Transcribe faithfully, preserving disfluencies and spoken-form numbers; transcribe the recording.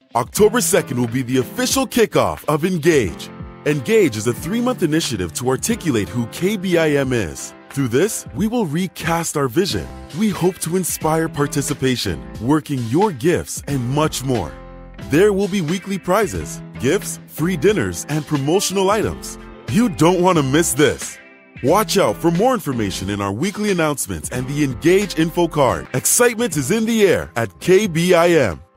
October second will be the official kickoff of ENGAGE. ENGAGE is a three-month initiative to articulate who K B I M is. Through this, we will recast our vision. We hope to inspire participation, working your gifts, and much more. There will be weekly prizes, gifts, free dinners, and promotional items. You don't want to miss this. Watch out for more information in our weekly announcements and the ENGAGE info card. Excitement is in the air at K B I M.